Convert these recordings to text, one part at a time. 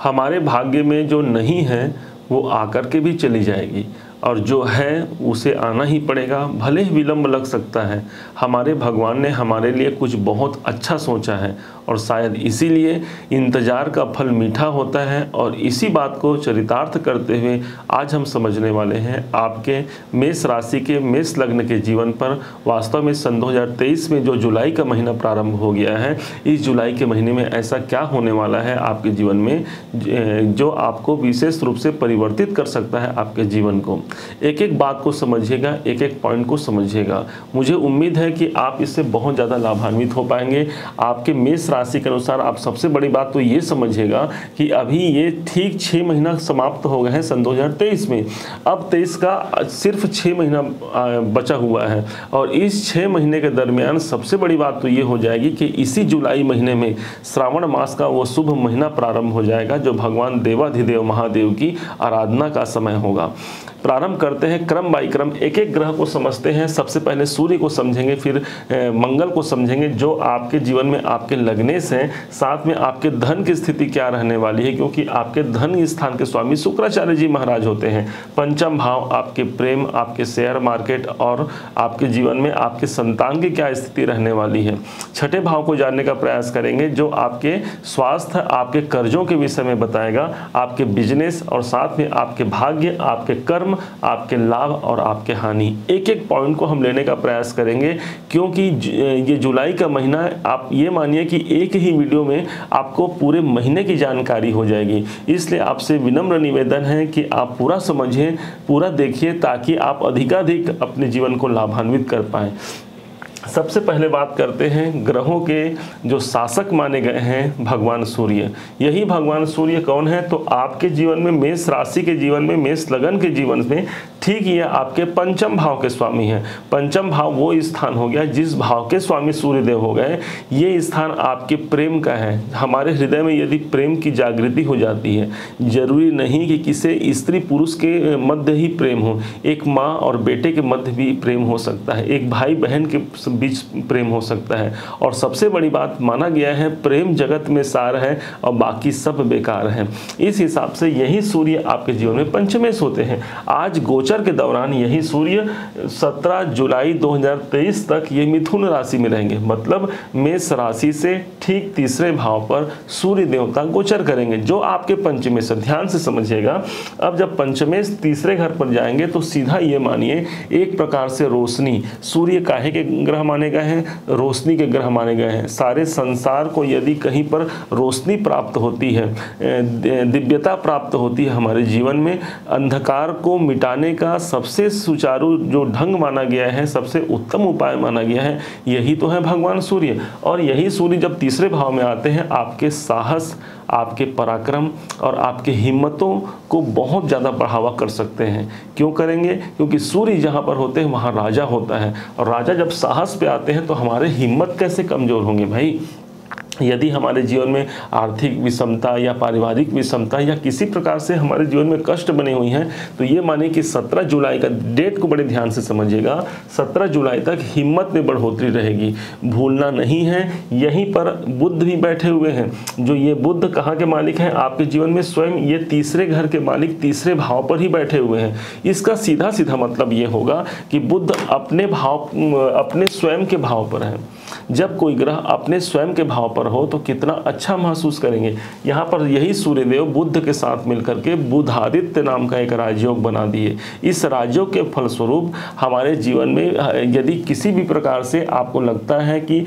हमारे भाग्य में जो नहीं है वो आकर के भी चली जाएगी, और जो है उसे आना ही पड़ेगा, भले ही विलंब लग सकता है। हमारे भगवान ने हमारे लिए कुछ बहुत अच्छा सोचा है, और शायद इसीलिए इंतज़ार का फल मीठा होता है। और इसी बात को चरितार्थ करते हुए आज हम समझने वाले हैं आपके मेष राशि के मेष लग्न के जीवन पर। वास्तव में सन 2023 में जो जुलाई का महीना प्रारंभ हो गया है, इस जुलाई के महीने में ऐसा क्या होने वाला है आपके जीवन में जो आपको विशेष रूप से परिवर्तित कर सकता है आपके जीवन को। एक एक बात को समझिएगा, एक एक पॉइंट को समझिएगा। मुझे उम्मीद है कि आप इससे बहुत ज़्यादा लाभान्वित हो पाएंगे। आपके मेष राशि के अनुसार आप सबसे बड़ी बात तो ये समझिएगा कि अभी ये ठीक 6 महीना समाप्त हो गए हैं सन 2023 में। अब 23 का सिर्फ 6 महीना बचा हुआ है, और इस 6 महीने के दरमियान सबसे बड़ी बात तो ये हो जाएगी कि इसी जुलाई महीने में श्रावण मास का वो शुभ महीना प्रारंभ हो जाएगा, जो भगवान देवाधिदेव महादेव की आराधना का समय होगा। प्रारंभ करते हैं क्रम बाई क्रम, एक एक ग्रह को समझते हैं। सबसे पहले सूर्य को समझेंगे, फिर मंगल को समझेंगे जो आपके जीवन में आपके लगने से, साथ में आपके धन की स्थिति क्या रहने वाली है, क्योंकि आपके धन स्थान के स्वामी शुक्राचार्य जी महाराज होते हैं। पंचम भाव आपके प्रेम, आपके शेयर मार्केट और आपके जीवन में आपके संतान की क्या स्थिति रहने वाली है। छठे भाव को जानने का प्रयास करेंगे जो आपके स्वास्थ्य, आपके कर्जों के विषय में बताएगा, आपके बिजनेस और साथ में आपके भाग्य, आपके कर्म, आपके लाभ और आपके हानि। एक एक पॉइंट को हम लेने का प्रयास करेंगे, क्योंकि ये जुलाई का महीना, आप ये मानिए कि एक ही वीडियो में आपको पूरे महीने की जानकारी हो जाएगी। इसलिए आपसे विनम्र निवेदन है कि आप पूरा समझिए, पूरा देखिए, ताकि आप अधिकाधिक अपने जीवन को लाभान्वित कर पाएं। सबसे पहले बात करते हैं ग्रहों के जो शासक माने गए हैं, भगवान सूर्य। यही भगवान सूर्य कौन है, तो आपके जीवन में, मेष राशि के जीवन में, मेष लगन के जीवन में ठीक ये आपके पंचम भाव के स्वामी हैं। पंचम भाव वो स्थान हो गया जिस भाव के स्वामी सूर्यदेव हो गए। ये स्थान आपके प्रेम का है। हमारे हृदय में यदि प्रेम की जागृति हो जाती है, जरूरी नहीं कि किसी स्त्री पुरुष के मध्य ही प्रेम हो, एक माँ और बेटे के मध्य भी प्रेम हो सकता है, एक भाई बहन के बीच प्रेम हो सकता है। और सबसे बड़ी बात माना गया है, प्रेम जगत में सार है और बाकी सब बेकार है। इस हिसाब से यही सूर्य आपके जीवन में पंचमेश होते हैं। आज गोचर के दौरान यही सूर्य 17 जुलाई 2023 तक ये मिथुन राशि में रहेंगे, मतलब मेष राशि से ठीक तीसरे भाव पर सूर्य देवता गोचर करेंगे, जो आपके पंचमेश। ध्यान से समझिएगा, अब जब पंचमेश तीसरे घर पर जाएंगे तो सीधा ये मानिए एक प्रकार से रोशनी, सूर्य काहे के ग्रह माने गए हैं, रोशनी के ग्रह माने गए हैं। सारे संसार को यदि कहीं पर रोशनी प्राप्त होती है, दिव्यता प्राप्त होती है हमारे जीवन में, अंधकार को मिटाने का सबसे सुचारू जो ढंग माना गया है, सबसे उत्तम उपाय माना गया है, यही तो है भगवान सूर्य। और यही सूर्य जब तीसरे भाव में आते हैं, आपके साहस, आपके पराक्रम और आपके हिम्मतों को बहुत ज़्यादा बढ़ावा कर सकते हैं। क्यों करेंगे? क्योंकि सूर्य जहाँ पर होते हैं वहाँ राजा होता है, और राजा जब साहस पे आते हैं तो हमारे हिम्मत कैसे कमज़ोर होंगे भाई। यदि हमारे जीवन में आर्थिक विषमता या पारिवारिक विषमता या किसी प्रकार से हमारे जीवन में कष्ट बने हुई हैं, तो ये माने कि 17 जुलाई का डेट को बड़े ध्यान से समझिएगा। 17 जुलाई तक हिम्मत में बढ़ोतरी रहेगी, भूलना नहीं है। यहीं पर बुध भी बैठे हुए हैं, जो ये बुध कहाँ के मालिक हैं, आपके जीवन में स्वयं ये तीसरे घर के मालिक तीसरे भाव पर ही बैठे हुए हैं। इसका सीधा सीधा मतलब ये होगा कि बुध अपने भाव, अपने स्वयं के भाव पर है। जब कोई ग्रह अपने स्वयं के भाव पर हो तो कितना अच्छा महसूस करेंगे। यहाँ पर यही सूर्यदेव बुध के साथ मिलकर के बुधादित्य नाम का एक राजयोग बना दिए। इस राजयोग के फलस्वरूप हमारे जीवन में यदि किसी भी प्रकार से आपको लगता है कि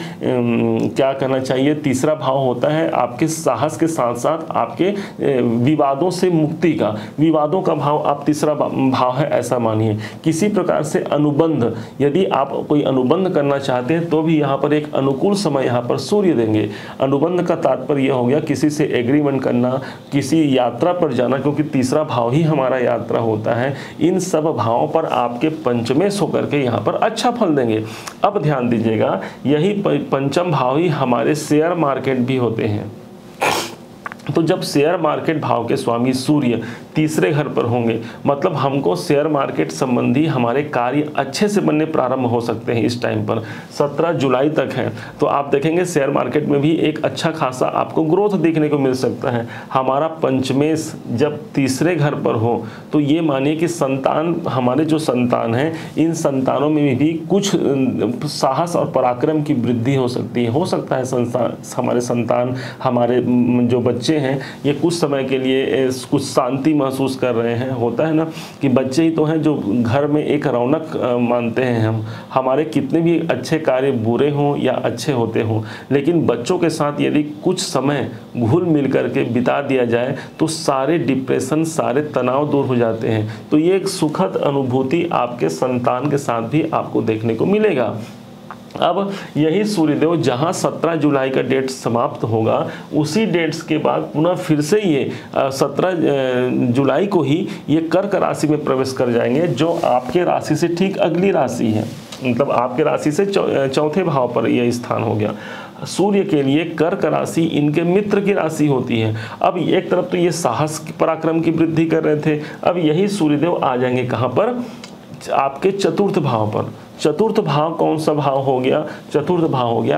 क्या करना चाहिए, तीसरा भाव होता है आपके साहस के साथ साथ आपके विवादों से मुक्ति का। विवादों का भाव आप तीसरा भाव है ऐसा मानिए। किसी प्रकार से अनुबंध, यदि आप कोई अनुबंध करना चाहते हैं तो भी यहाँ पर एक अनुकूल समय यहाँ पर सूर्य देंगे। अनुबंध का तात्पर्य यह हो गया किसी से एग्रीमेंट करना, किसी यात्रा पर जाना, क्योंकि तीसरा भाव ही हमारा यात्रा होता है। इन सब भावों पर आपके पंचमेश होकर के यहाँ पर अच्छा फल देंगे। अब ध्यान दीजिएगा, यही पंचम भाव ही हमारे शेयर मार्केट भी होते हैं। तो जब शेयर मार्केट भाव के स्वामी सूर्य तीसरे घर पर होंगे, मतलब हमको शेयर मार्केट संबंधी हमारे कार्य अच्छे से बनने प्रारंभ हो सकते हैं। इस टाइम पर 17 जुलाई तक है, तो आप देखेंगे शेयर मार्केट में भी एक अच्छा खासा आपको ग्रोथ देखने को मिल सकता है। हमारा पंचमेश जब तीसरे घर पर हो तो ये मानिए कि संतान, हमारे जो संतान हैं, इन संतानों में भी कुछ साहस और पराक्रम की वृद्धि हो सकती है। हो सकता है हमारे संतान, हमारे जो बच्चे हैं, ये कुछ समय के लिए कुछ शांति महसूस कर रहे हैं। होता है ना कि बच्चे ही तो हैं जो घर में एक रौनक मानते हैं। हम हमारे कितने भी अच्छे कार्य बुरे हों या अच्छे होते हों, लेकिन बच्चों के साथ यदि कुछ समय घुल मिल करके बिता दिया जाए तो सारे डिप्रेशन, सारे तनाव दूर हो जाते हैं। तो ये एक सुखद अनुभूति आपके संतान के साथ भी आपको देखने को मिलेगा। अब यही सूर्यदेव जहां 17 जुलाई का डेट समाप्त होगा, उसी डेट्स के बाद पुनः फिर से ये 17 जुलाई को ही ये कर्क राशि में प्रवेश कर जाएंगे, जो आपके राशि से ठीक अगली राशि है। मतलब आपके राशि से चौथे भाव पर यह स्थान हो गया। सूर्य के लिए कर्क राशि इनके मित्र की राशि होती है। अब एक तरफ तो ये साहस पराक्रम की वृद्धि कर रहे थे, अब यही सूर्यदेव आ जाएंगे कहाँ पर? आपके चतुर्थ भाव पर। चतुर्थ भाव कौन सा भाव हो गया? चतुर्थ भाव हो गया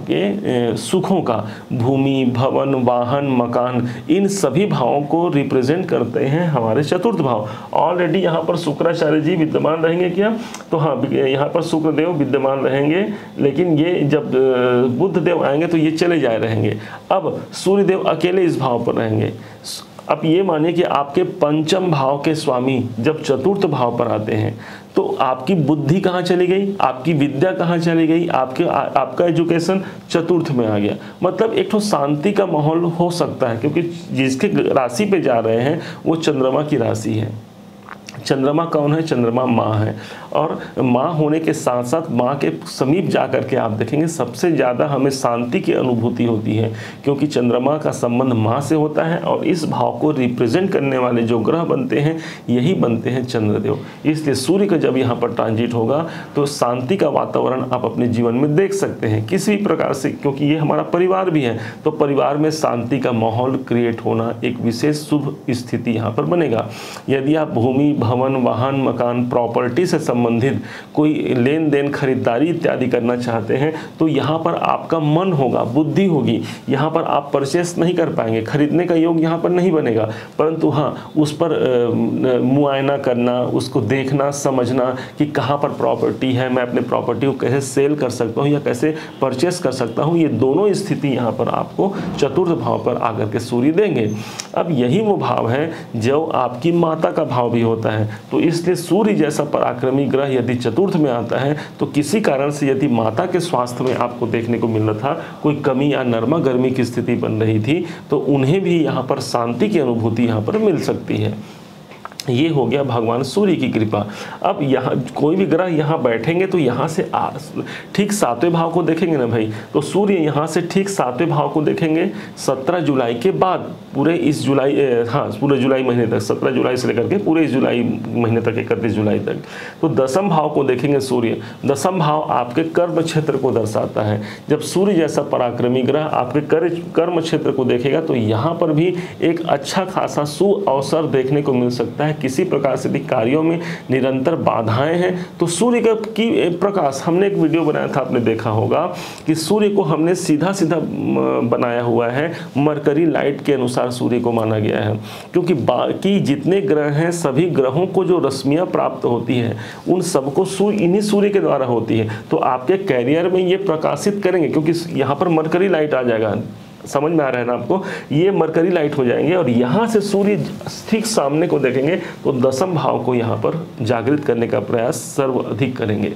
आपके सुखों का। भूमि, भवन, वाहन, मकान, इन सभी भावों को रिप्रेजेंट करते हैं हमारे चतुर्थ भाव। ऑलरेडी यहाँ पर शुक्राचार्य जी विद्यमान रहेंगे क्या? तो हाँ, यहाँ पर शुक्रदेव विद्यमान रहेंगे, लेकिन ये जब बुध देव आएंगे तो ये चले जाए रहेंगे। अब सूर्यदेव अकेले इस भाव पर रहेंगे। अब ये मानिए कि आपके पंचम भाव के स्वामी जब चतुर्थ भाव पर आते हैं तो आपकी बुद्धि कहाँ चली गई, आपकी विद्या कहाँ चली गई, आपका एजुकेशन चतुर्थ में आ गया। मतलब एक तो शांति का माहौल हो सकता है, क्योंकि जिसके राशि पे जा रहे हैं वो चंद्रमा की राशि है। चंद्रमा कौन है? चंद्रमा माँ है, और माँ होने के साथ साथ माँ के समीप जा कर के आप देखेंगे सबसे ज़्यादा हमें शांति की अनुभूति होती है, क्योंकि चंद्रमा का संबंध माँ से होता है। और इस भाव को रिप्रेजेंट करने वाले जो ग्रह बनते हैं यही बनते हैं चंद्रदेव। इसलिए सूर्य का जब यहाँ पर ट्रांजिट होगा तो शांति का वातावरण आप अपने जीवन में देख सकते हैं किसी भी प्रकार से, क्योंकि ये हमारा परिवार भी है। तो परिवार में शांति का माहौल क्रिएट होना एक विशेष शुभ स्थिति यहाँ पर बनेगा। यदि आप भूमि, भवन, वाहन, मकान, प्रॉपर्टी से संबंधित कोई लेन देन, खरीदारी इत्यादि करना चाहते हैं तो यहाँ पर आपका मन होगा, बुद्धि होगी। यहाँ पर आप परचेस नहीं कर पाएंगे, खरीदने का योग यहाँ पर नहीं बनेगा, परंतु हाँ उस पर मुआयना करना, उसको देखना, समझना कि कहाँ पर प्रॉपर्टी है, मैं अपने प्रॉपर्टी को कैसे सेल कर सकता हूँ या कैसे परचेस कर सकता हूँ, ये दोनों स्थिति यहाँ पर आपको चतुर्थ भाव पर आकर के सूर्य देंगे। अब यही वो भाव है जो आपकी माता का भाव भी होता है। तो इसलिए सूर्य जैसा पराक्रमी ग्रह यदि चतुर्थ में आता है तो किसी कारण से यदि माता के स्वास्थ्य में आपको देखने को मिल रहा था कोई कमी या नरमा गर्मी की स्थिति बन रही थी, तो उन्हें भी यहाँ पर शांति की अनुभूति यहाँ पर मिल सकती है। ये हो गया भगवान सूर्य की कृपा। अब यहाँ कोई भी ग्रह यहाँ बैठेंगे तो यहाँ से ठीक सातवें भाव को देखेंगे ना भाई, तो सूर्य यहाँ से ठीक सातवें भाव को देखेंगे 17 जुलाई के बाद, पूरे इस जुलाई, हाँ पूरे जुलाई महीने तक, 17 जुलाई से लेकर के पूरे इस जुलाई महीने तक, 31 जुलाई तक। तो दसम भाव को देखेंगे सूर्य। दसम भाव आपके कर्म क्षेत्र को दर्शाता है। जब सूर्य जैसा पराक्रमी ग्रह आपके कर्म क्षेत्र को देखेगा तो यहाँ पर भी एक अच्छा खासा सुअवसर देखने को मिल सकता है। किसी प्रकार से भी कार्यों में निरंतर बाधाएं हैं तो सूर्य का की प्रकाश, हमने एक वीडियो बनाया था, आपने देखा होगा कि सूर्य को हमने सीधा सीधा बनाया हुआ है, मरकरी लाइट के अनुसार सूर्य को माना गया है। क्योंकि बाकी जितने ग्रह हैं सभी ग्रहों को जो रश्मियां प्राप्त होती है उन सबको इन्हीं सूर्य के द्वारा होती है। तो आपके कैरियर में ये प्रकाशित करेंगे, क्योंकि यहाँ पर मरकरी लाइट आ जाएगा, समझ में आ रहा है ना आपको, ये मरकरी लाइट हो जाएंगे और यहाँ से सूर्य ठीक सामने को देखेंगे तो दसम भाव को यहाँ पर जागृत करने का प्रयास सर्वाधिक करेंगे।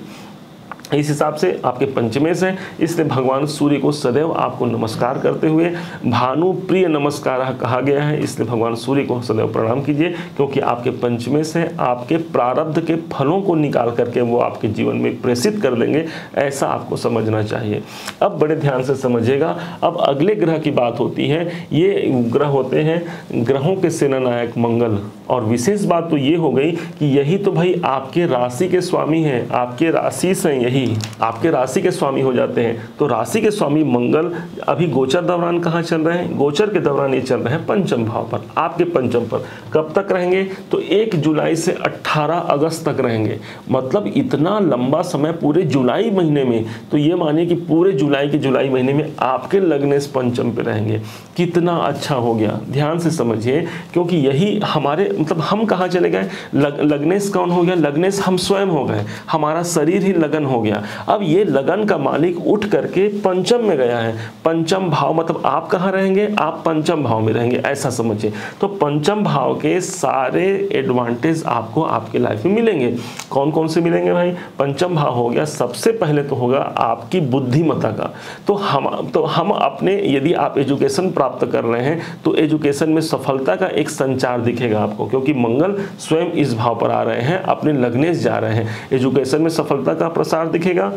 इस हिसाब से आपके पंचमेश हैं, इसलिए भगवान सूर्य को सदैव आपको नमस्कार करते हुए भानु प्रिय नमस्कार कहा गया है। इसलिए भगवान सूर्य को सदैव प्रणाम कीजिए, क्योंकि आपके पंचमेश हैं, आपके प्रारब्ध के फलों को निकाल करके वो आपके जीवन में प्रेषित कर देंगे, ऐसा आपको समझना चाहिए। अब बड़े ध्यान से समझिएगा। अब अगले ग्रह की बात होती है। ये ग्रह होते हैं ग्रहों के सेनानायक मंगल, और विशेष बात तो ये हो गई कि यही तो भाई आपके राशि के स्वामी हैं, आपके राशि से यही यही आपके राशि के स्वामी हो जाते हैं। तो राशि के स्वामी मंगल अभी गोचर दौरान कहाँ चल रहे हैं? गोचर के दौरान ये चल रहे हैं पंचम भाव पर, आपके पंचम पर। कब तक रहेंगे? तो 1 जुलाई से 18 अगस्त तक रहेंगे। मतलब इतना लंबा समय पूरे जुलाई महीने में। तो ये मानिए कि पूरे जुलाई महीने में आपके लग्नेश पंचम पे रहेंगे। कितना अच्छा हो गया, ध्यान से समझिए, क्योंकि यही हमारे मतलब हम कहाँ चले गए? लग्नेश कौन हो गया? लग्नेश हम स्वयं हो गए, हमारा शरीर ही लगन हो गया। अब ये लगन का मालिक उठ करके पंचम में गया है। पंचम भाव मतलब आप कहाँ रहेंगे? आप पंचम भाव में रहेंगे, ऐसा समझिए। तो पंचम भाव के सारे एडवांटेज आपको आपके लाइफ में मिलेंगे। कौन कौन से मिलेंगे भाई? पंचम भाव हो गया, सबसे पहले तो होगा आपकी बुद्धिमत्ता का। तो हम अपने, यदि आप एजुकेशन प्राप्त कर रहे हैं तो एजुकेशन में सफलता का एक संचार दिखेगा आपको, क्योंकि मंगल स्वयं इस भाव पर आ रहे हैं, अपने लग्नेश जा रहे हैं। एजुकेशन में सफलता का प्रसार दिखेगा।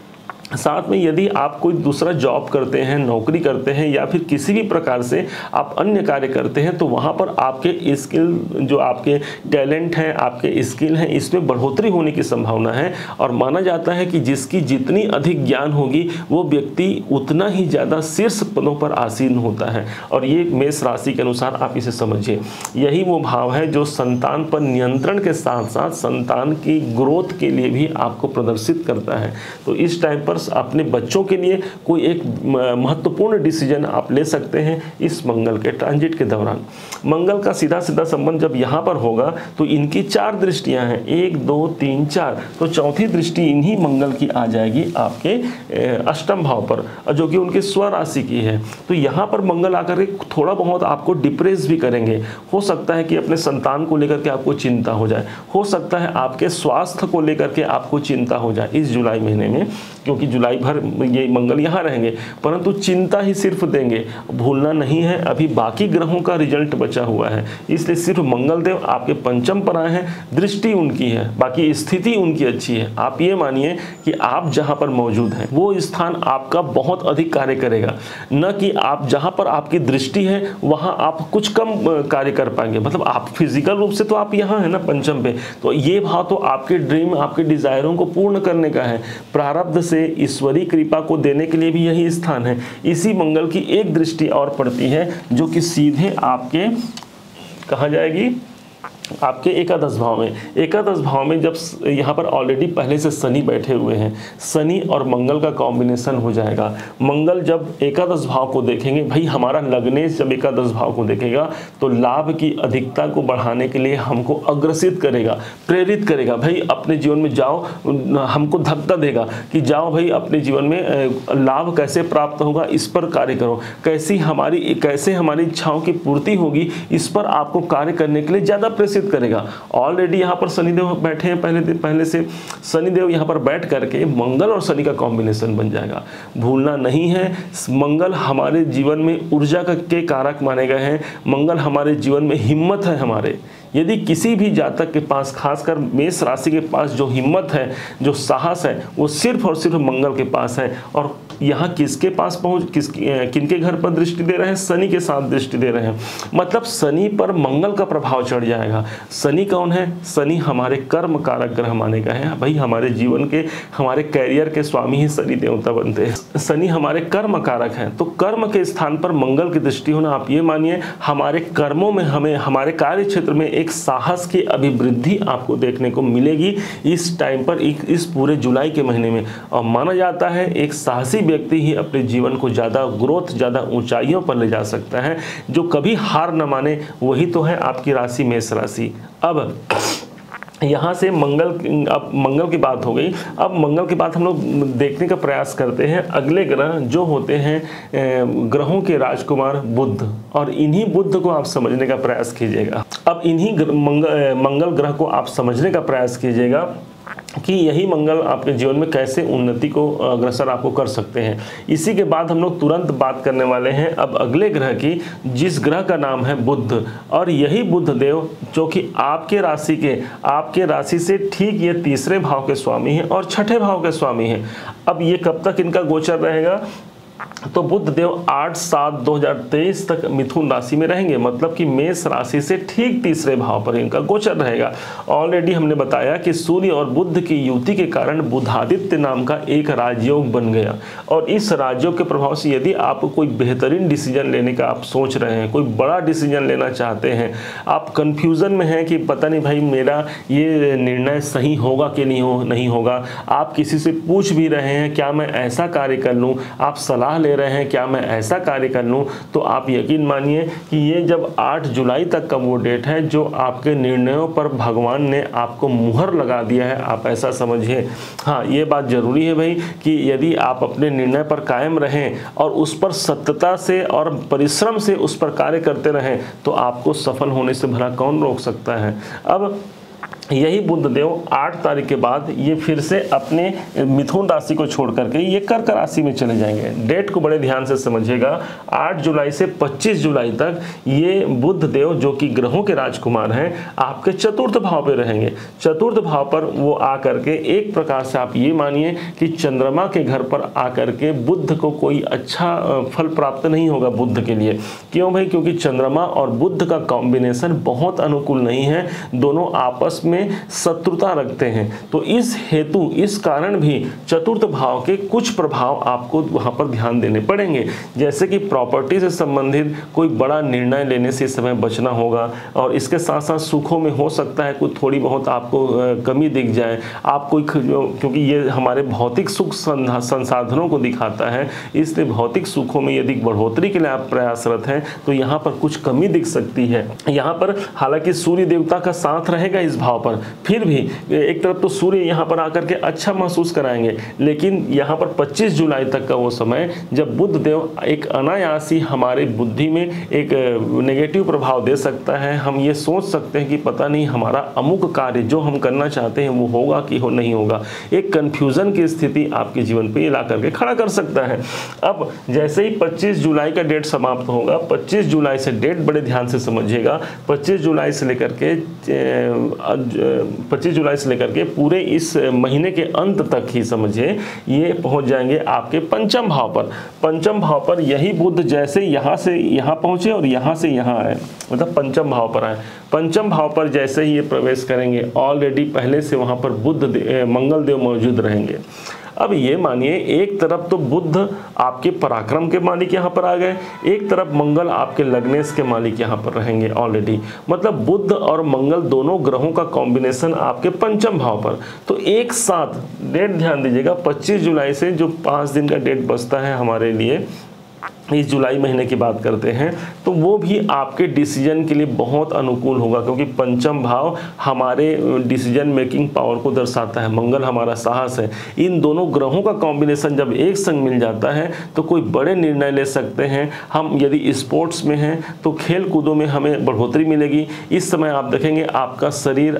साथ में यदि आप कोई दूसरा जॉब करते हैं, नौकरी करते हैं, या फिर किसी भी प्रकार से आप अन्य कार्य करते हैं, तो वहाँ पर आपके स्किल, जो आपके टैलेंट हैं, आपके स्किल हैं, इसमें बढ़ोतरी होने की संभावना है। और माना जाता है कि जिसकी जितनी अधिक ज्ञान होगी वो व्यक्ति उतना ही ज़्यादा शीर्ष पदों पर आसीन होता है। और ये मेष राशि के अनुसार आप इसे समझिए। यही वो भाव है जो संतान पर नियंत्रण के साथ साथ संतान की ग्रोथ के लिए भी आपको प्रदर्शित करता है। तो इस टाइम पर अपने बच्चों के लिए कोई एक महत्वपूर्ण डिसीजन आप ले सकते हैं इस मंगल के ट्रांजिट के दौरान। मंगल का सीधा सीधा संबंध जब यहाँ पर होगा तो इनकी 4 दृष्टियां हैं, 1 2 3 4। तो चौथी दृष्टि इन्हीं मंगल की आ जाएगी आपके अष्टम भाव पर, जो कि उनके स्व राशि की है। तो यहाँ पर मंगल आकर के थोड़ा बहुत आपको डिप्रेस भी करेंगे। हो सकता है कि अपने संतान को लेकर के आपको चिंता हो जाए, हो सकता है आपके स्वास्थ्य को लेकर के आपको चिंता हो जाए इस जुलाई महीने में, क्योंकि जुलाई भर ये मंगल यहाँ रहेंगे। परंतु चिंता ही सिर्फ देंगे, भूलना नहीं है अभी बाकी ग्रहों का रिजल्ट बचा हुआ है। इसलिए सिर्फ मंगल देव आपके पंचम पर आए हैं, दृष्टि उनकी है, बाकी स्थिति उनकी अच्छी है। आप ये मानिए कि आप जहाँ पर मौजूद हैं वो स्थान आपका बहुत अधिक कार्य करेगा, न कि आप जहाँ पर आपकी दृष्टि है वहाँ आप कुछ कम कार्य कर पाएंगे। मतलब आप फिजिकल रूप से तो आप यहाँ है ना पंचम पे, तो ये भाव तो आपके ड्रीम, आपके डिजायरों को पूर्ण करने का है। प्रारब्ध से ईश्वरीय कृपा को देने के लिए भी यही स्थान है। इसी मंगल की एक दृष्टि और पड़ती है जो कि सीधे आपके कहाँ जाएगी? आपके एकादश भाव में। एकादश भाव में जब यहाँ पर ऑलरेडी पहले से शनि बैठे हुए हैं, शनि और मंगल का कॉम्बिनेशन हो जाएगा। मंगल जब एकादश भाव को देखेंगे, भाई हमारा लग्नेश जब एकादश भाव को देखेगा तो लाभ की अधिकता को बढ़ाने के लिए हमको अग्रसित करेगा, प्रेरित करेगा। भाई अपने जीवन में जाओ, हमको धक्का देगा कि जाओ भाई अपने जीवन में लाभ कैसे प्राप्त होगा इस पर कार्य करो, कैसे हमारी इच्छाओं की पूर्ति होगी इस पर आपको कार्य करने के लिए ज़्यादा करेगा। ऑलरेडी यहाँ पर शनिदेव बैठे हैं पहले से। शनिदेव यहाँ पर बैठ करके मंगल और शनि का कॉम्बिनेशन बन जाएगा। भूलना नहीं है, मंगल हमारे जीवन में ऊर्जा के कारक माने गए हैं। मंगल हमारे जीवन में हिम्मत है हमारे। यदि किसी भी जातक के पास, खासकर मेष राशि के पास जो हिम्मत है, जो साहस है, वो सिर्फ और सिर्फ मंगल के पास है। और यहाँ किसके पास किनके घर पर दृष्टि दे रहे हैं? शनि के साथ दृष्टि दे रहे हैं। मतलब शनि पर मंगल का प्रभाव चढ़ जाएगा। शनि कौन है? शनि हमारे कर्म कारक ग्रह माने गए हैं। भाई हमारे जीवन के, हमारे कैरियर के स्वामी ही शनि देवता बनते हैं। शनि हमारे कर्म कारक हैं, तो कर्म के स्थान पर मंगल की दृष्टि होना, आप ये मानिए हमारे कर्मों में, हमें हमारे कार्य क्षेत्र में एक साहस की अभिवृद्धि आपको देखने को मिलेगी इस टाइम पर, इस पूरे जुलाई के महीने में। और माना जाता है एक साहसी व्यक्ति ही अपने जीवन को ज़्यादा ग्रोथ, ज़्यादा ऊंचाइयों पर ले जा सकता है। जो कभी हार न माने वही तो है आपकी राशि मेष राशि। अब यहाँ से अब मंगल की बात हो गई। अब मंगल के बाद हम लोग देखने का प्रयास करते हैं अगले ग्रह जो होते हैं ग्रहों के राजकुमार बुध, और इन्हीं बुध को आप समझने का प्रयास कीजिएगा। अब इन्हीं मंगल ग्रह को आप समझने का प्रयास कीजिएगा कि यही मंगल आपके जीवन में कैसे उन्नति को अग्रसर आपको कर सकते हैं। इसी के बाद हम लोग तुरंत बात करने वाले हैं अब अगले ग्रह की, जिस ग्रह का नाम है बुध। और यही बुध देव जो कि आपके राशि से ठीक ये तीसरे भाव के स्वामी हैं और छठे भाव के स्वामी हैं। अब ये कब तक इनका गोचर रहेगा? तो बुध देव 8/7/2023 तक मिथुन राशि में रहेंगे, मतलब कि मेष राशि से ठीक तीसरे भाव पर इनका गोचर रहेगा। ऑलरेडी हमने बताया कि सूर्य और बुध की युति के कारण बुधादित्य नाम का एक राजयोग बन गया, और इस राजयोग के प्रभाव से यदि आप कोई बेहतरीन डिसीजन लेने का आप सोच रहे हैं, कोई बड़ा डिसीजन लेना चाहते हैं, आप कंफ्यूजन में हैं कि पता नहीं भाई मेरा ये निर्णय सही होगा कि नहीं होगा, आप किसी से पूछ भी रहे हैं क्या मैं ऐसा कार्य कर लूँ, आप सलाह ले रहे हैं क्या मैं ऐसा कार्य कर लूँ, तो आप यकीन मानिए कि ये जब 8 जुलाई तक का वो डेट है जो आपके निर्णयों पर भगवान ने आपको मुहर लगा दिया है, आप ऐसा समझिए। हाँ, ये बात जरूरी है भाई कि यदि आप अपने निर्णय पर कायम रहें और उस पर सत्यता से और परिश्रम से उस पर कार्य करते रहें तो आपको सफल होने से भला कौन रोक सकता है। अब यही बुध देव 8 तारीख के बाद ये फिर से अपने मिथुन राशि को छोड़ करके ये कर्क राशि में चले जाएंगे। डेट को बड़े ध्यान से समझिएगा। 8 जुलाई से 25 जुलाई तक ये बुध देव जो कि ग्रहों के राजकुमार हैं आपके चतुर्थ भाव पे रहेंगे। चतुर्थ भाव पर वो आकर के एक प्रकार से आप ये मानिए कि चंद्रमा के घर पर आकर के बुध को कोई अच्छा फल प्राप्त नहीं होगा बुध के लिए। क्यों भाई? क्योंकि चंद्रमा और बुध का कॉम्बिनेशन बहुत अनुकूल नहीं है, दोनों आपस में शत्रुता रखते हैं। तो इस हेतु इस कारण भी चतुर्थ भाव के कुछ प्रभाव आपको वहां पर ध्यान देने पड़ेंगे, जैसे कि प्रॉपर्टी से संबंधित कोई बड़ा निर्णय लेने से इस समय बचना होगा, और इसके साथ साथ सुखों में हो सकता है कुछ थोड़ी बहुत आपको कमी दिख जाए। आप कोई, क्योंकि ये हमारे भौतिक सुख संसाधनों को दिखाता है, इसलिए भौतिक सुखों में यदि बढ़ोतरी के लिए आप प्रयासरत हैं तो यहाँ पर कुछ कमी दिख सकती है। यहाँ पर हालांकि सूर्य देवता का साथ रहेगा इस भाव पर, फिर भी एक तरफ तो सूर्य यहाँ पर आकर के अच्छा महसूस कराएंगे, लेकिन यहाँ पर 25 जुलाई तक का वो समय जब बुध देव एक अनायासी हमारे बुद्धि में एक नेगेटिव प्रभाव दे सकता है। हम ये सोच सकते हैं कि पता नहीं हमारा अमुक कार्य जो हम करना चाहते हैं वो होगा कि नहीं होगा। एक कंफ्यूजन की स्थिति आपके जीवन पे ला करके खड़ा कर सकता है। अब जैसे ही 25 जुलाई का डेट समाप्त होगा, 25 जुलाई से डेट बड़े ध्यान से समझिएगा, 25 जुलाई से लेकर के पूरे इस महीने के अंत तक ही समझिए ये पहुंच जाएंगे आपके पंचम भाव पर। पंचम भाव पर यही बुध जैसे यहाँ से यहाँ पहुंचे और यहाँ से यहाँ आए, मतलब पंचम भाव पर आए। पंचम भाव पर जैसे ही ये प्रवेश करेंगे ऑलरेडी पहले से वहाँ पर मंगल देव मौजूद रहेंगे। अब ये मानिए एक तरफ तो बुध आपके पराक्रम के मालिक यहाँ पर आ गए, एक तरफ मंगल आपके लग्नेश के मालिक यहाँ पर रहेंगे ऑलरेडी। मतलब बुध और मंगल दोनों ग्रहों का कॉम्बिनेशन आपके पंचम भाव पर। तो एक साथ डेट ध्यान दीजिएगा, 25 जुलाई से जो 5 दिन का डेट बचता है हमारे लिए, इस जुलाई महीने की बात करते हैं, तो वो भी आपके डिसीजन के लिए बहुत अनुकूल होगा, क्योंकि पंचम भाव हमारे डिसीजन मेकिंग पावर को दर्शाता है, मंगल हमारा साहस है। इन दोनों ग्रहों का कॉम्बिनेशन जब एक संग मिल जाता है तो कोई बड़े निर्णय ले सकते हैं हम। यदि स्पोर्ट्स में हैं तो खेल कूदों में हमें बढ़ोतरी मिलेगी। इस समय आप देखेंगे आपका शरीर,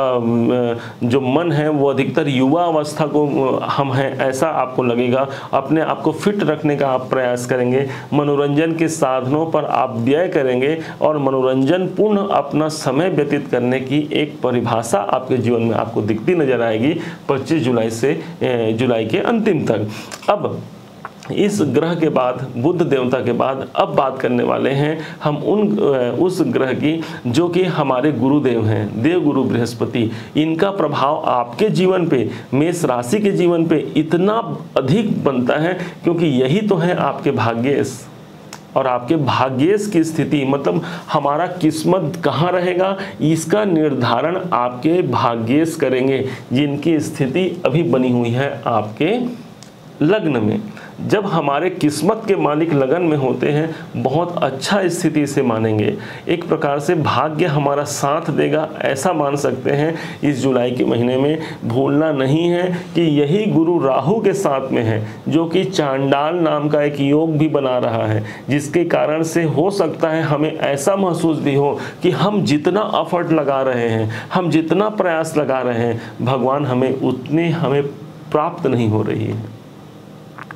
आपका जो मन है वो अधिकतर युवा अवस्था को हम हैं ऐसा आपको लगेगा। अपने आप को फिट रखने का आप प्रयास करेंगे, मनोरंजन के साधनों पर आप व्यय करेंगे और मनोरंजन पूर्ण अपना समय व्यतीत करने की एक परिभाषा आपके जीवन में आपको दिखती नजर आएगी 25 जुलाई से जुलाई के अंतिम तक। अब इस ग्रह के बाद, बुध देवता के बाद, अब बात करने वाले हैं हम उस ग्रह की जो कि हमारे गुरुदेव हैं, देवगुरु बृहस्पति। इनका प्रभाव आपके जीवन पे, मेष राशि के जीवन पे इतना अधिक बनता है क्योंकि यही तो है आपके भाग्येश। और आपके भाग्येश की स्थिति, मतलब हमारा किस्मत कहाँ रहेगा इसका निर्धारण आपके भाग्येश करेंगे, जिनकी स्थिति अभी बनी हुई है आपके लग्न में। जब हमारे किस्मत के मालिक लगन में होते हैं बहुत अच्छा स्थिति से मानेंगे, एक प्रकार से भाग्य हमारा साथ देगा ऐसा मान सकते हैं। इस जुलाई के महीने में भूलना नहीं है कि यही गुरु राहु के साथ में है, जो कि चांडाल नाम का एक योग भी बना रहा है, जिसके कारण से हो सकता है हमें ऐसा महसूस भी हो कि हम जितना एफर्ट लगा रहे हैं, हम जितना प्रयास लगा रहे हैं, भगवान हमें प्राप्त नहीं हो रही है।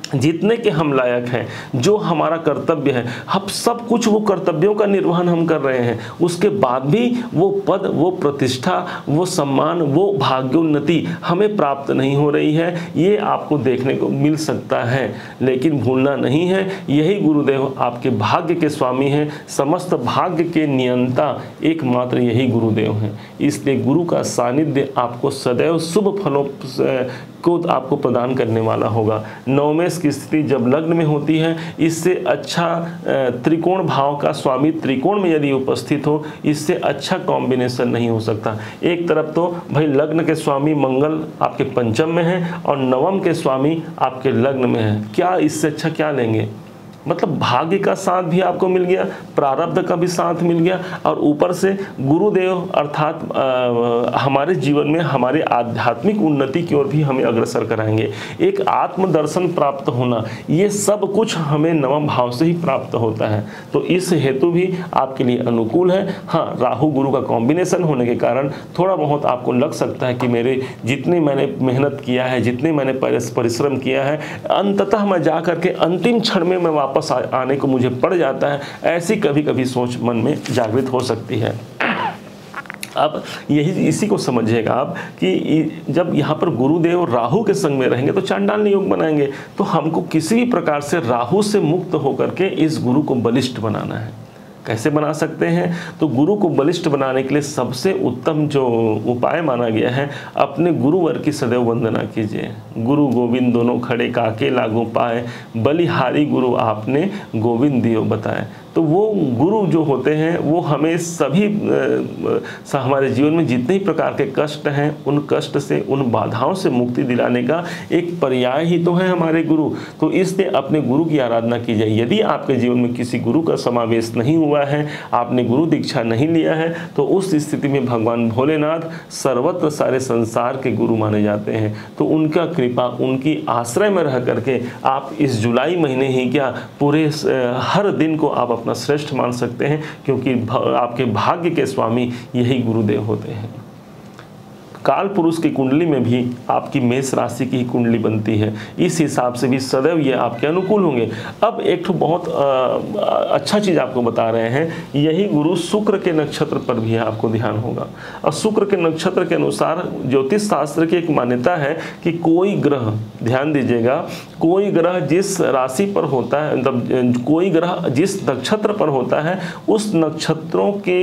जितने के हम लायक हैं, जो हमारा कर्तव्य है, हम सब कुछ वो कर्तव्यों का निर्वहन हम कर रहे हैं, उसके बाद भी वो पद, वो प्रतिष्ठा, वो सम्मान, वो भाग्योन्नति हमें प्राप्त नहीं हो रही है, ये आपको देखने को मिल सकता है। लेकिन भूलना नहीं है, यही गुरुदेव आपके भाग्य के स्वामी हैं, समस्त भाग्य के नियंता एकमात्र यही गुरुदेव हैं। इसलिए गुरु का सानिध्य आपको सदैव शुभ फलों को आपको प्रदान करने वाला होगा। नवमेश की स्थिति जब लग्न में होती है, इससे अच्छा त्रिकोण भाव का स्वामी त्रिकोण में यदि उपस्थित हो, इससे अच्छा कॉम्बिनेशन नहीं हो सकता। एक तरफ तो भाई लग्न के स्वामी मंगल आपके पंचम में है और नवम के स्वामी आपके लग्न में है, क्या इससे अच्छा क्या लेंगे? मतलब भाग्य का साथ भी आपको मिल गया, प्रारब्ध का भी साथ मिल गया, और ऊपर से गुरुदेव अर्थात हमारे जीवन में हमारे आध्यात्मिक उन्नति की ओर भी हमें अग्रसर कराएंगे। एक आत्मदर्शन प्राप्त होना, ये सब कुछ हमें नवम भाव से ही प्राप्त होता है। तो इस हेतु भी आपके लिए अनुकूल है। हाँ, राहु गुरु का कॉम्बिनेशन होने के कारण थोड़ा बहुत आपको लग सकता है कि मेरे जितने मैंने मेहनत किया है, जितने मैंने परिश्रम किया है, अंततः मैं जा करके अंतिम क्षण में मैं वापस आने को मुझे पड़ जाता है, ऐसी कभी कभी सोच मन में जागृत हो सकती है। अब यही इसी को समझिएगा आप कि जब यहाँ पर गुरुदेव राहु के संग में रहेंगे तो चांडाल योग बनाएंगे, तो हमको किसी भी प्रकार से राहु से मुक्त होकर के इस गुरु को बलिष्ठ बनाना है। कैसे बना सकते हैं? तो गुरु को बलिष्ठ बनाने के लिए सबसे उत्तम जो उपाय माना गया है, अपने गुरुवर की सदैव वंदना कीजिए। गुरु गोविंद दोनों खड़े काके लागू पाए, बलिहारी गुरु आपने गोविंद दियो बताए। तो वो गुरु जो होते हैं वो हमें सभी हमारे जीवन में जितने ही प्रकार के कष्ट हैं, उन कष्ट से, उन बाधाओं से मुक्ति दिलाने का एक पर्याय ही तो है हमारे गुरु। तो इसलिए अपने गुरु की आराधना की जाए। यदि आपके जीवन में किसी गुरु का समावेश नहीं हुआ है, आपने गुरु दीक्षा नहीं लिया है, तो उस स्थिति में भगवान भोलेनाथ सर्वत्र सारे संसार के गुरु माने जाते हैं। तो उनका कृपा, उनकी आश्रय में रह करके आप इस जुलाई महीने ही क्या पूरे हर दिन को आप अपना श्रेष्ठ मान सकते हैं, क्योंकि आपके भाग्य के स्वामी यही गुरुदेव होते हैं। काल पुरुष की कुंडली में भी आपकी मेष राशि की कुंडली बनती है, इस हिसाब से भी सदैव ये आपके अनुकूल होंगे। अब एक तो बहुत अच्छा चीज़ आपको बता रहे हैं, यही गुरु शुक्र के नक्षत्र पर भी आपको ध्यान होगा। और शुक्र के नक्षत्र के अनुसार ज्योतिष शास्त्र की एक मान्यता है कि कोई ग्रह, ध्यान दीजिएगा, कोई ग्रह जिस राशि पर होता है, मतलब कोई ग्रह जिस नक्षत्र पर होता है, उस नक्षत्रों के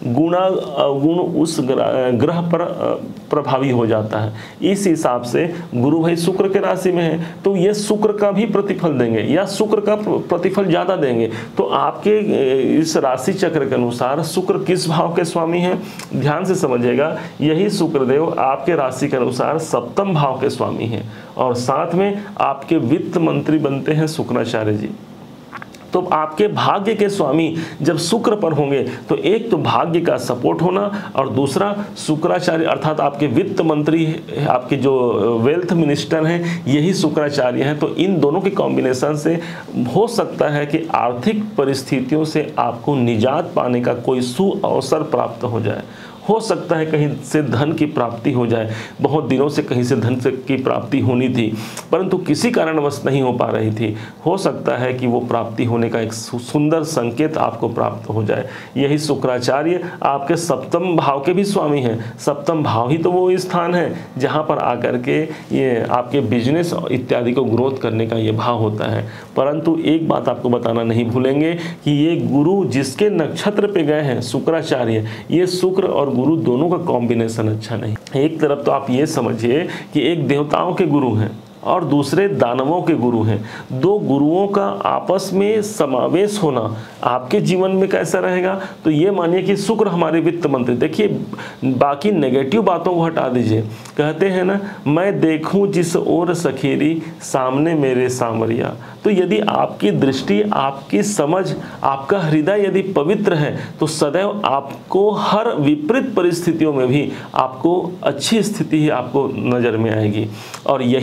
गुण उस ग्रह पर प्रभावी हो जाता है। इस हिसाब से गुरु भाई शुक्र के राशि में है, तो ये शुक्र का भी प्रतिफल देंगे या शुक्र का प्रतिफल ज़्यादा देंगे। तो आपके इस राशि चक्र के अनुसार शुक्र किस भाव के स्वामी हैं, ध्यान से समझिएगा। यही शुक्रदेव आपके राशि के अनुसार सप्तम भाव के स्वामी हैं, और साथ में आपके वित्त मंत्री बनते हैं शुक्राचार्य जी। तो आपके भाग्य के स्वामी जब शुक्र पर होंगे, तो एक तो भाग्य का सपोर्ट होना, और दूसरा शुक्राचार्य अर्थात आपके वित्त मंत्री, आपके जो वेल्थ मिनिस्टर हैं, यही शुक्राचार्य हैं। तो इन दोनों के कॉम्बिनेशन से हो सकता है कि आर्थिक परिस्थितियों से आपको निजात पाने का कोई सुअवसर प्राप्त हो जाए। हो सकता है कहीं से धन की प्राप्ति हो जाए, बहुत दिनों से कहीं से धन की प्राप्ति होनी थी परंतु किसी कारणवश नहीं हो पा रही थी, हो सकता है कि वो प्राप्ति होने का एक सुंदर संकेत आपको प्राप्त हो जाए। यही शुक्राचार्य आपके सप्तम भाव के भी स्वामी हैं। सप्तम भाव ही तो वो स्थान है जहाँ पर आकर के ये आपके बिजनेस इत्यादि को ग्रोथ करने का ये भाव होता है। परंतु एक बात आपको बताना नहीं भूलेंगे कि ये गुरु जिसके नक्षत्र पे गए हैं शुक्राचार्य, ये शुक्र और गुरु दोनों का कॉम्बिनेशन अच्छा नहीं। एक तरफ तो आप ये समझिए कि एक देवताओं के गुरु हैं और दूसरे दानवों के गुरु हैं। दो गुरुओं का आपस में समावेश होना आपके जीवन में कैसा रहेगा, तो ये मानिए कि शुक्र हमारे वित्त मंत्री। देखिए बाकी नेगेटिव बातों को हटा दीजिए। कहते हैं ना, मैं देखूं जिस ओर सखेरी सामने मेरे सांवरिया। तो यदि आपकी दृष्टि, आपकी समझ, आपका हृदय यदि पवित्र है तो सदैव आपको हर विपरीत परिस्थितियों में भी आपको अच्छी स्थिति ही आपको नज़र में आएगी। और यही नज़र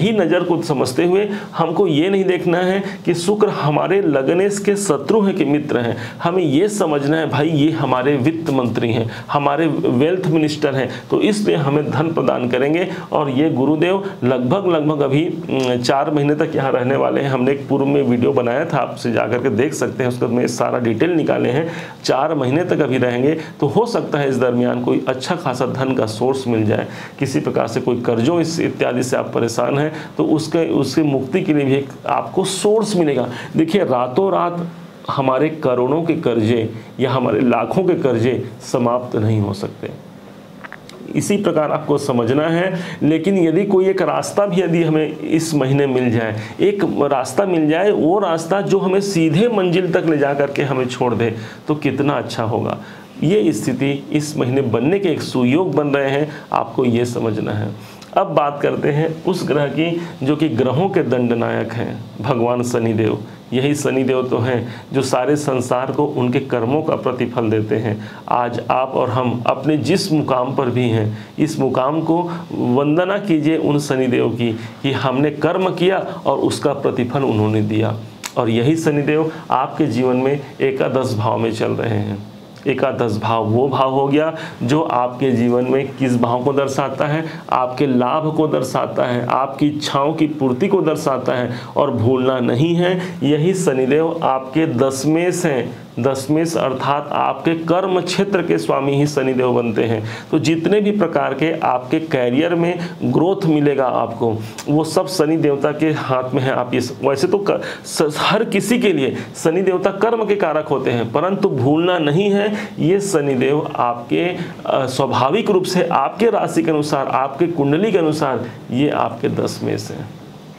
को समझते हुए हमको ये नहीं देखना है कि शुक्र हमारे लगने के शत्रु हैं कि मित्र हैं। हमें ये समझना है भाई ये हमारे वित्त मंत्री हैं, हमारे वेल्थ मिनिस्टर हैं, तो इसलिए हमें धन प्रदान करेंगे। और ये गुरुदेव लगभग अभी 4 महीने तक यहाँ रहने वाले हैं। हमने एक पूर्व में वीडियो बनाया था, आपसे जाकर के देख सकते हैं, उसका मैं सारा डिटेल निकाले हैं। 4 महीने तक अभी रहेंगे, तो हो सकता है इस दरमियान कोई अच्छा खासा धन का सोर्स मिल जाए। किसी प्रकार से कोई कर्जों इत्यादि से आप परेशान हैं तो उसके मुक्ति के लिए भी एक आपको सोर्स मिलेगा। देखिए रातों रात हमारे करोड़ों के कर्जे या हमारे लाखों के कर्जे समाप्त नहीं हो सकते, इसी प्रकार आपको समझना है। लेकिन यदि कोई एक रास्ता भी यदि हमें इस महीने मिल जाए, एक रास्ता मिल जाए, वो रास्ता जो हमें सीधे मंजिल तक ले जा करके हमें छोड़ दे, तो कितना अच्छा होगा। ये स्थिति इस महीने बनने के एक सुयोग बन रहे हैं, आपको ये समझना है। अब बात करते हैं उस ग्रह की जो कि ग्रहों के दंडनायक हैं, भगवान शनिदेव। यही शनिदेव तो हैं जो सारे संसार को उनके कर्मों का प्रतिफल देते हैं। आज आप और हम अपने जिस मुकाम पर भी हैं, इस मुकाम को वंदना कीजिए उन शनिदेव की कि हमने कर्म किया और उसका प्रतिफल उन्होंने दिया। और यही शनिदेव आपके जीवन में एकादश भाव में चल रहे हैं। एकादश भाव वो भाव हो गया जो आपके जीवन में किस भाव को दर्शाता है, आपके लाभ को दर्शाता है, आपकी इच्छाओं की पूर्ति को दर्शाता है। और भूलना नहीं है, यही शनिदेव आपके दशमेश हैं। दशमेश अर्थात आपके कर्म क्षेत्र के स्वामी ही शनिदेव बनते हैं। तो जितने भी प्रकार के आपके कैरियर में ग्रोथ मिलेगा आपको, वो सब शनि देवता के हाथ में है। आप ये वैसे तो हर किसी के लिए शनि देवता कर्म के कारक होते हैं, परंतु भूलना नहीं है ये शनिदेव आपके स्वाभाविक रूप से आपके राशि के अनुसार, आपके कुंडली के अनुसार ये आपके दशमेश हैं।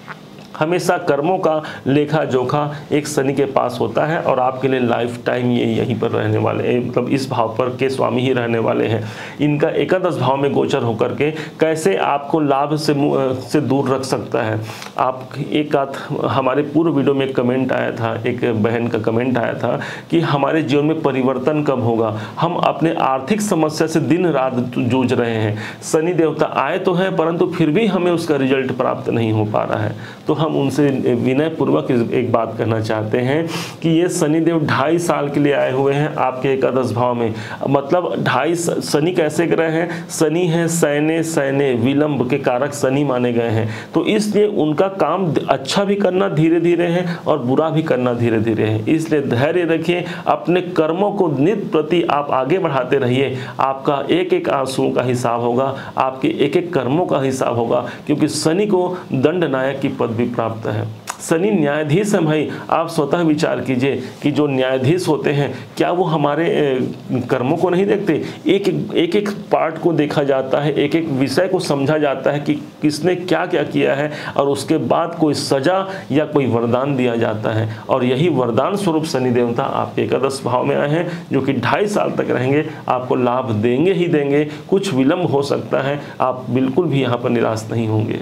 हमेशा कर्मों का लेखा जोखा एक शनि के पास होता है और आपके लिए लाइफ टाइम ये यहीं पर रहने वाले हैं, मतलब इस भाव पर के स्वामी ही रहने वाले हैं। इनका एकादश भाव में गोचर होकर के कैसे आपको लाभ से दूर रख सकता है। आप एक हमारे पूर्व वीडियो में कमेंट आया था, एक बहन का कमेंट आया था कि हमारे जीवन में परिवर्तन कब होगा, हम अपने आर्थिक समस्या से दिन रात जूझ रहे हैं। शनि देवता आए तो हैं परंतु फिर भी हमें उसका रिजल्ट प्राप्त नहीं हो पा रहा है। तो हम उनसे विनय पूर्वक एक बात कहना चाहते हैं कि ये शनिदेव 2.5 साल के लिए आए हुए हैं आपके एकादश भाव में। मतलब 2.5 शनि कैसे ग्रह हैं, शनि है सैन्य विलंब के कारक शनि माने गए हैं। तो इसलिए उनका काम अच्छा भी करना धीरे धीरे है और बुरा भी करना धीरे धीरे है। इसलिए धैर्य रखिए, अपने कर्मों को नित्य प्रति आप आगे बढ़ाते रहिए। आपका एक एक आंसुओं का हिसाब होगा, आपके एक एक कर्मों का हिसाब होगा, क्योंकि शनि को दंड नायक की पदवी प्राप्त है। शनि न्यायाधीश है भाई। आप स्वतः विचार कीजिए कि जो न्यायाधीश होते हैं क्या वो हमारे कर्मों को नहीं देखते? एक एक पार्ट को देखा जाता है, एक एक विषय को समझा जाता है कि किसने क्या क्या किया है, और उसके बाद कोई सजा या कोई वरदान दिया जाता है। और यही वरदान स्वरूप शनि देवता आपके एकादश भाव में आए हैं, जो कि 2.5 साल तक रहेंगे, आपको लाभ देंगे ही देंगे। कुछ विलंब हो सकता है, आप बिल्कुल भी यहाँ पर निराश नहीं होंगे।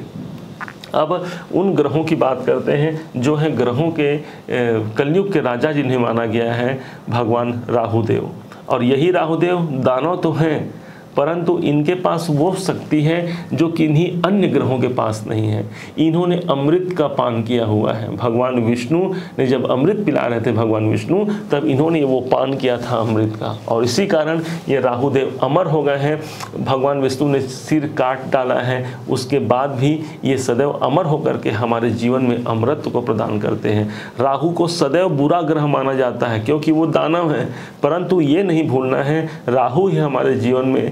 अब उन ग्रहों की बात करते हैं जो है ग्रहों के कलयुग के राजा जिन्हें माना गया है भगवान राहुदेव। और यही राहुदेव दानव तो हैं, परंतु इनके पास वो शक्ति है जो किन्हीं अन्य ग्रहों के पास नहीं है। इन्होंने अमृत का पान किया हुआ है। भगवान विष्णु ने जब अमृत पिला रहे थे भगवान विष्णु, तब इन्होंने वो पान किया था अमृत का, और इसी कारण ये राहुदेव अमर हो गए हैं। भगवान विष्णु ने सिर काट डाला है, उसके बाद भी ये सदैव अमर होकर के हमारे जीवन में अमृत को प्रदान करते हैं। राहु को सदैव बुरा ग्रह माना जाता है क्योंकि वो दानव है, परंतु ये नहीं भूलना है राहु ही हमारे जीवन में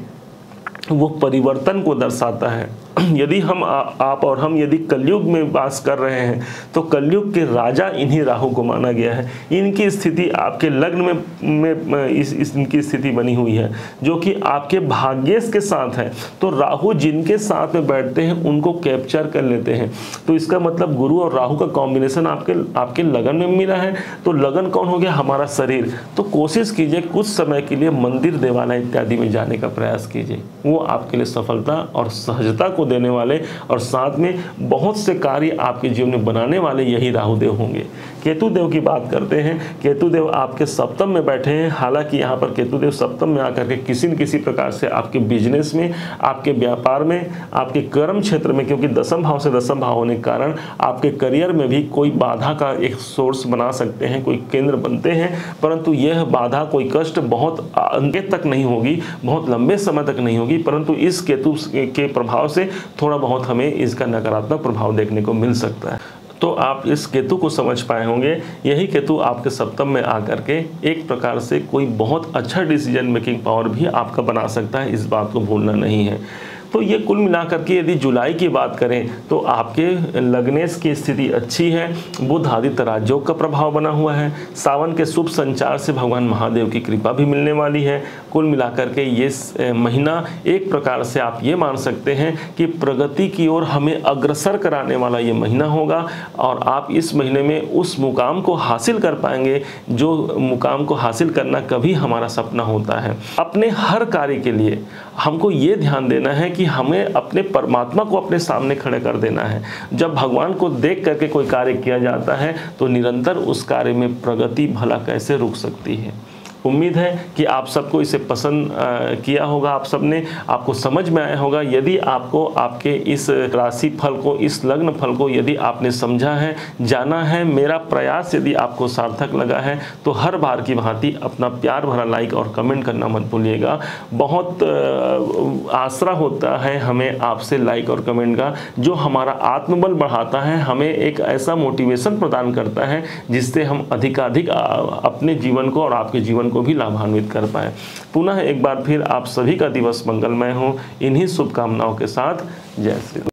वो परिवर्तन को दर्शाता है। यदि हम आप और हम यदि कलयुग में वास कर रहे हैं तो कलयुग के राजा इन्हीं राहु को माना गया है। इनकी स्थिति आपके लग्न में इनकी स्थिति बनी हुई है जो कि आपके भाग्येश के साथ है। तो राहु जिनके साथ में बैठते हैं उनको कैप्चर कर लेते हैं। तो इसका मतलब गुरु और राहु का कॉम्बिनेशन आपके लगन में मिला है। तो लगन कौन हो गया? हमारा शरीर। तो कोशिश कीजिए कुछ समय के लिए मंदिर देवालय इत्यादि में जाने का प्रयास कीजिए, वो आपके लिए सफलता और सहजता को देने वाले और साथ में बहुत से कार्य आपके जीवन में बनाने वाले यही राहुदेव होंगे। केतु देव की बात करते हैं, केतु देव आपके सप्तम में बैठे हैं। हालांकि यहाँ पर केतु देव सप्तम में आकर के किसी न किसी प्रकार से आपके बिजनेस में, आपके व्यापार में, आपके कर्म क्षेत्र में, क्योंकि दसम भाव से दसम भाव होने के कारण आपके करियर में भी कोई बाधा का एक सोर्स बना सकते हैं, कोई केंद्र बनते हैं। परंतु यह बाधा, कोई कष्ट बहुत आगे तक नहीं होगी, बहुत लंबे समय तक नहीं होगी, परंतु इस केतु के प्रभाव से थोड़ा बहुत हमें इसका नकारात्मक प्रभाव देखने को मिल सकता है। तो आप इस केतु को समझ पाए होंगे। यही केतु आपके सप्तम में आकर के एक प्रकार से कोई बहुत अच्छा डिसीजन मेकिंग पावर भी आपका बना सकता है, इस बात को भूलना नहीं है। तो ये कुल मिलाकर के यदि जुलाई की बात करें तो आपके लग्नेश की स्थिति अच्छी है। बुध आदित्य राजयोग का प्रभाव बना हुआ है। सावन के शुभ संचार से भगवान महादेव की कृपा भी मिलने वाली है। कुल मिलाकर के ये महीना एक प्रकार से आप ये मान सकते हैं कि प्रगति की ओर हमें अग्रसर कराने वाला ये महीना होगा और आप इस महीने में उस मुकाम को हासिल कर पाएंगे जो मुकाम को हासिल करना कभी हमारा सपना होता है। अपने हर कार्य के लिए हमको ये ध्यान देना है कि हमें अपने परमात्मा को अपने सामने खड़े कर देना है। जब भगवान को देख करके कोई कार्य किया जाता है तो निरंतर उस कार्य में प्रगति भला कैसे रुक सकती है। उम्मीद है कि आप सबको इसे पसंद किया होगा, आप सबने, आपको समझ में आया होगा। यदि आपको आपके इस राशि फल को, इस लग्न फल को यदि आपने समझा है, जाना है, मेरा प्रयास यदि आपको सार्थक लगा है तो हर बार की भांति अपना प्यार भरा लाइक और कमेंट करना मत भूलिएगा। बहुत आसरा होता है हमें आपसे लाइक और कमेंट का, जो हमारा आत्मबल बढ़ाता है, हमें एक ऐसा मोटिवेशन प्रदान करता है जिससे हम अधिकाधिक अपने जीवन को और आपके जीवन को भी लाभान्वित कर पाए। पुनः एक बार फिर आप सभी का दिवस मंगलमय हो। इन्हीं शुभकामनाओं के साथ जय श्री राम।